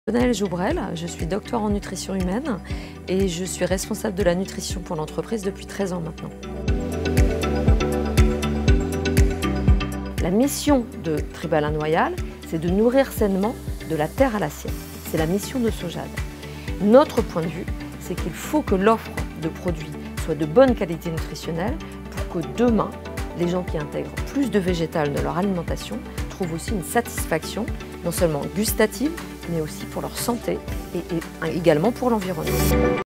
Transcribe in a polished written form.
Naëlle Joubrel, je suis docteur en nutrition humaine et je suis responsable de la nutrition pour l'entreprise depuis 13 ans maintenant. La mission de Tribal Noyal, c'est de nourrir sainement de la terre à l'assiette. C'est la mission de Sojad. Notre point de vue, c'est qu'il faut que l'offre de produits soit de bonne qualité nutritionnelle pour que demain, les gens qui intègrent plus de végétal dans leur alimentation trouvent aussi une satisfaction, non seulement gustative, mais aussi pour leur santé et également pour l'environnement.